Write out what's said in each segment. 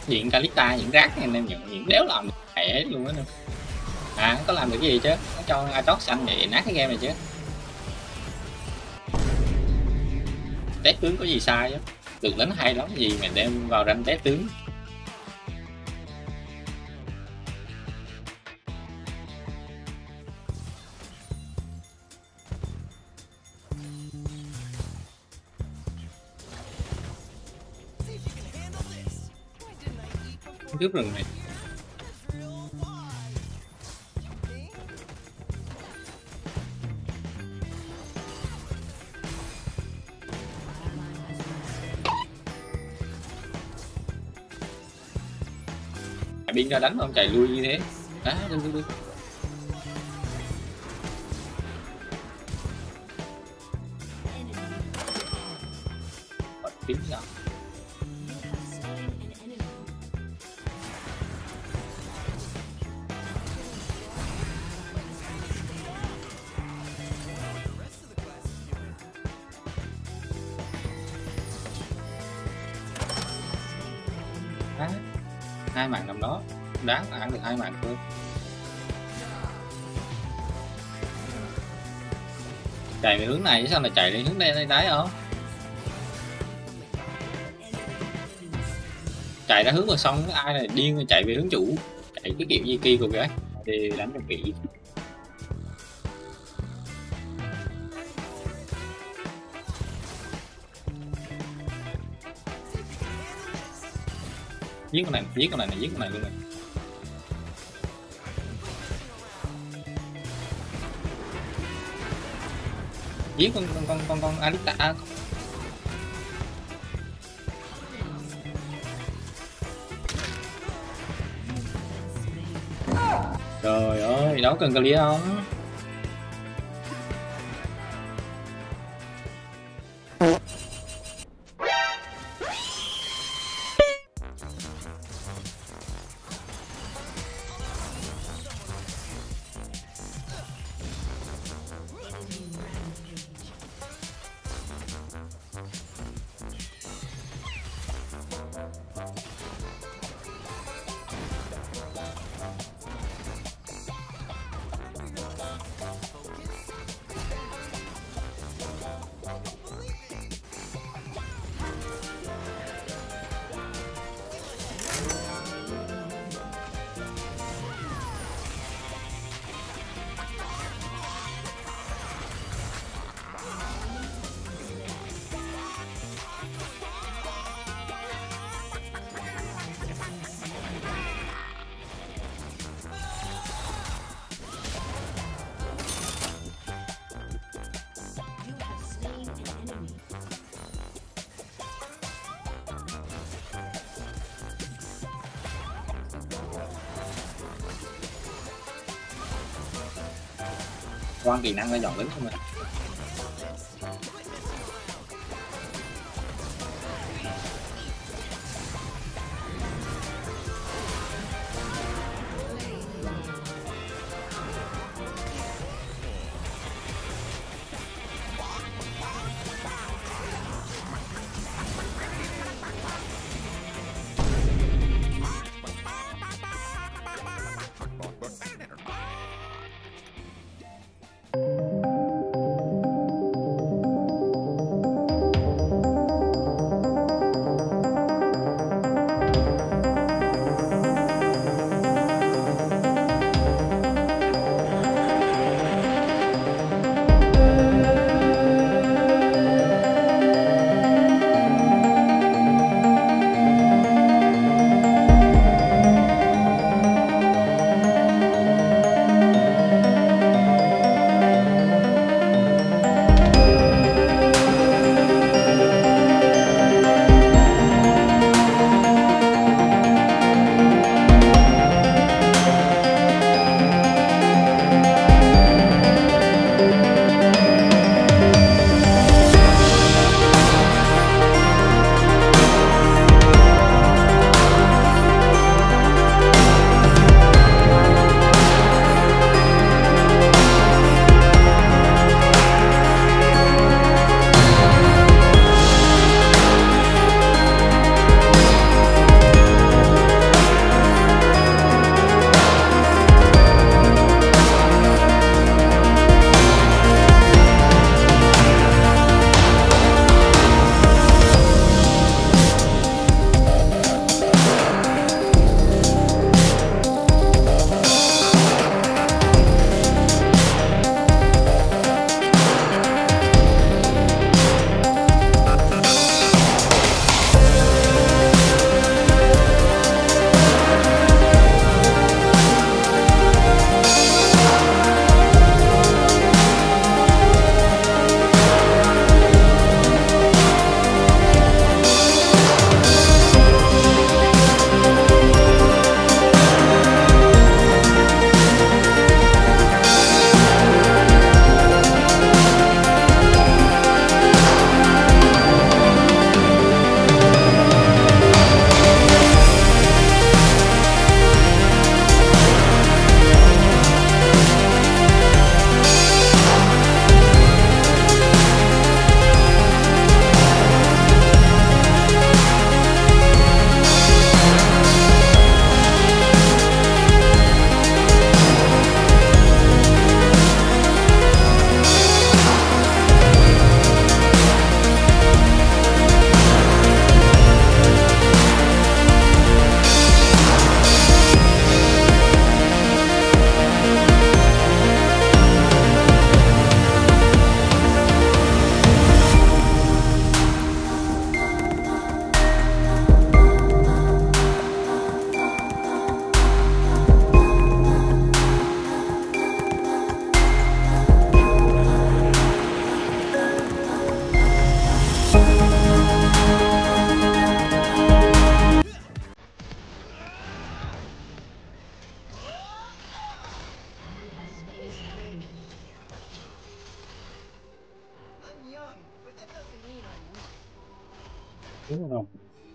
Diện Kalista, những rác này anh em nhận, những đéo làm được mẹ luôn á. Có làm được cái gì chứ, nó cho Atox xanh vậy nát cái game này chứ. Test tướng có gì sai chứ, được đánh hay lắm gì mà đem vào rank test tướng. Cướp rừng này. Biên ra đánh không chạy lui như thế. Đi. Bật tiếng nào. Hai mạng nằm đó, đáng là ăn được 2 mạng thôi. Chạy về hướng này chứ sao lại chạy lên hướng đây đáy không? Chạy ra hướng vào sông ai này điên chạy về hướng chủ, chạy cái kiểu gì kỳ của kìa thì đánh được kỹ. Giết con này giết con này luôn này. Giết con Alita. Trời ơi, đâu cần clear không? Quan kỹ năng là dọn lính không ạ? đúng không?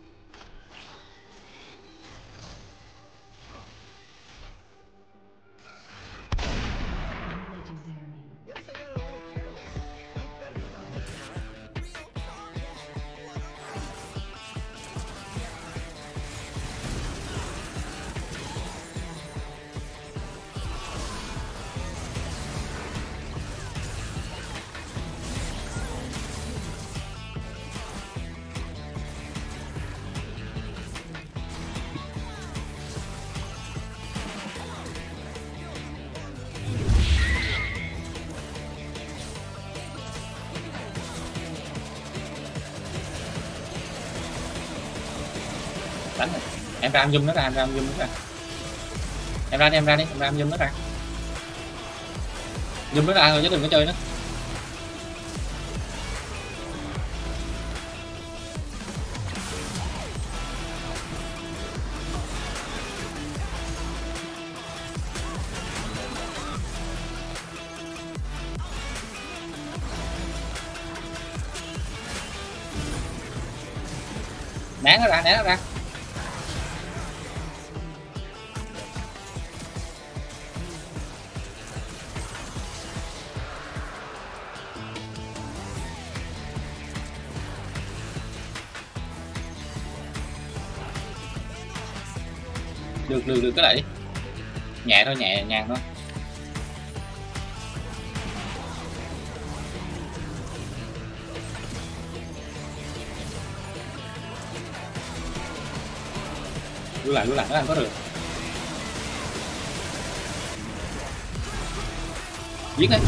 Đánh rồi. Em ra em zoom nó ra, em ra em zoom nó ra. Em ra đi, em ra đi, em ra em zoom nó ra. Zoom nó ra thôi chứ đừng có chơi nó. Né nó ra, né nó ra. Được cái lại đi. Nhẹ thôi, nhẹ nhàng thôi. Lui lại nó làm có được. Giết đi.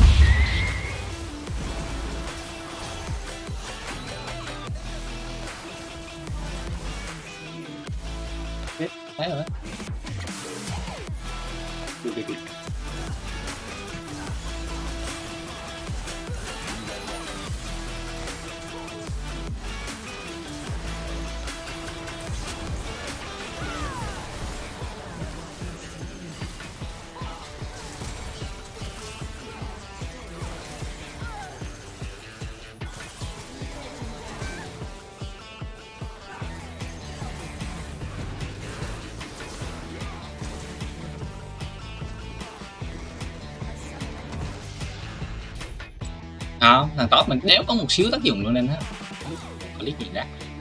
Thấy rồi đó. Được. Không, thằng top mình đéo có một xíu tác dụng luôn nên á. Có lý gì ra.